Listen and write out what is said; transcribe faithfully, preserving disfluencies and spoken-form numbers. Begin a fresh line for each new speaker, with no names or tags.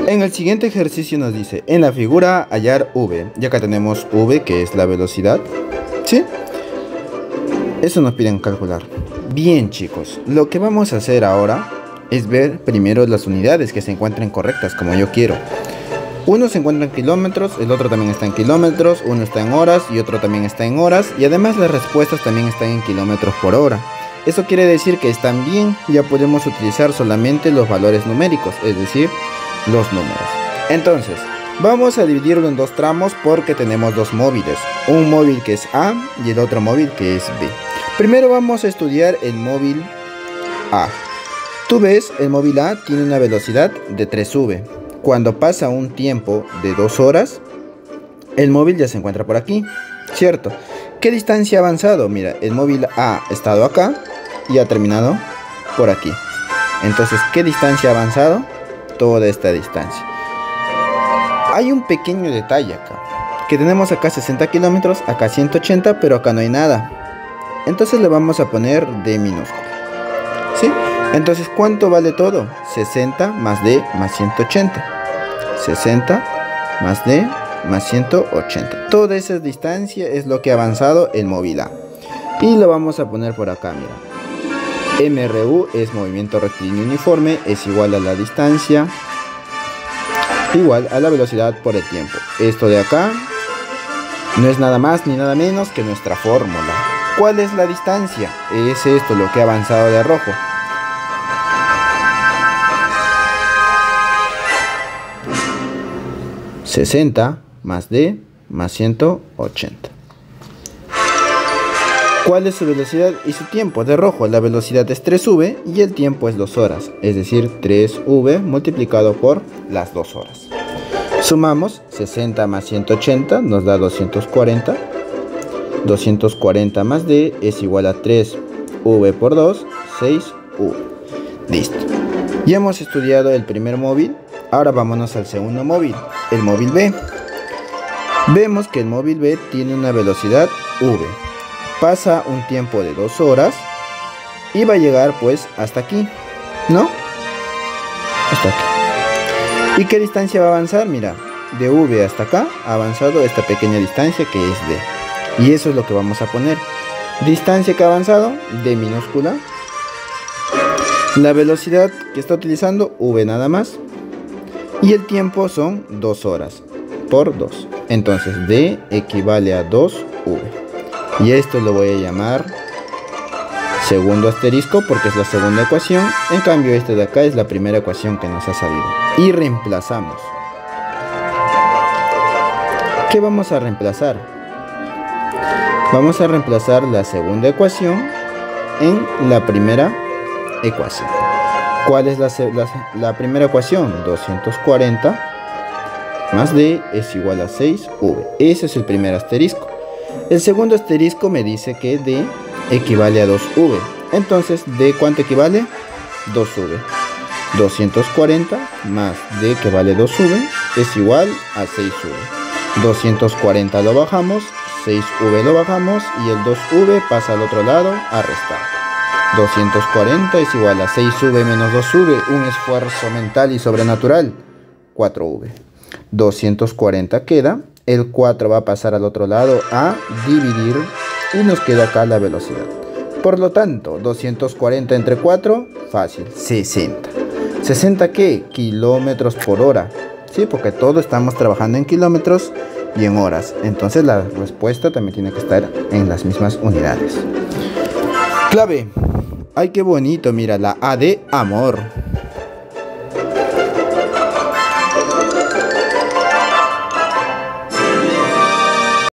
En el siguiente ejercicio nos dice, en la figura hallar v. Y acá tenemos v, que es la velocidad. ¿Sí? Eso nos piden calcular. Bien, chicos, lo que vamos a hacer ahora es ver primero las unidades que se encuentren correctas, como yo quiero. Uno se encuentra en kilómetros, el otro también está en kilómetros, uno está en horas y otro también está en horas. Y además las respuestas también están en kilómetros por hora. Eso quiere decir que están bien, ya podemos utilizar solamente los valores numéricos, es decir, los números. Entonces, vamos a dividirlo en dos tramos porque tenemos dos móviles. Un móvil que es A y el otro móvil que es B. Primero vamos a estudiar el móvil A. Tú ves, el móvil A tiene una velocidad de tres v. Cuando pasa un tiempo de dos horas, el móvil ya se encuentra por aquí, ¿cierto? ¿Qué distancia ha avanzado? Mira, el móvil A ha estado acá y ha terminado por aquí. Entonces, ¿qué distancia ha avanzado? Toda esta distancia. Hay un pequeño detalle acá, que tenemos acá sesenta kilómetros, acá ciento ochenta, pero acá no hay nada. Entonces le vamos a poner D minúscula, ¿sí? Entonces, ¿cuánto vale todo? sesenta más D más ciento ochenta. sesenta más D más ciento ochenta. Toda esa distancia es lo que ha avanzado el móvil A. Y lo vamos a poner por acá, mira. M R U es movimiento rectilíneo uniforme, es igual a la distancia igual a la velocidad por el tiempo. Esto de acá no es nada más ni nada menos que nuestra fórmula. ¿Cuál es la distancia? Es esto lo que ha avanzado de rojo. sesenta más D más ciento ochenta. ¿Cuál es su velocidad y su tiempo? De rojo, la velocidad es tres v y el tiempo es dos horas, es decir, tres v multiplicado por las dos horas. Sumamos, sesenta más ciento ochenta nos da doscientos cuarenta. doscientos cuarenta más D es igual a tres v por dos, seis v. Listo. Ya hemos estudiado el primer móvil, ahora vámonos al segundo móvil, el móvil B. Vemos que el móvil B tiene una velocidad v. Pasa un tiempo de dos horas y va a llegar pues hasta aquí, ¿no? Hasta aquí. ¿Y qué distancia va a avanzar? Mira, de V hasta acá ha avanzado esta pequeña distancia que es D. Y eso es lo que vamos a poner. Distancia que ha avanzado, D minúscula. La velocidad que está utilizando, V nada más. Y el tiempo son dos horas por dos. Entonces D equivale a dos v. Y esto lo voy a llamar segundo asterisco porque es la segunda ecuación. En cambio este de acá es la primera ecuación que nos ha salido. Y reemplazamos. ¿Qué vamos a reemplazar? Vamos a reemplazar la segunda ecuación en la primera ecuación. ¿Cuál es la, la, la primera ecuación? doscientos cuarenta más D es igual a seis v. Ese es el primer asterisco. El segundo asterisco me dice que D equivale a dos v. Entonces, ¿D cuánto equivale? dos v. doscientos cuarenta más D que vale dos v es igual a seis v. doscientos cuarenta lo bajamos, seis v lo bajamos y el dos v pasa al otro lado a restar. doscientos cuarenta es igual a seis v menos dos v, un esfuerzo mental y sobrenatural, cuatro v. doscientos cuarenta queda, el cuatro va a pasar al otro lado a dividir y nos queda acá la velocidad. Por lo tanto, doscientos cuarenta entre cuatro, fácil, sesenta. ¿sesenta qué? Kilómetros por hora. Sí, porque todo estamos trabajando en kilómetros y en horas. Entonces la respuesta también tiene que estar en las mismas unidades. Clave. Ay, qué bonito, mira, la A de amor.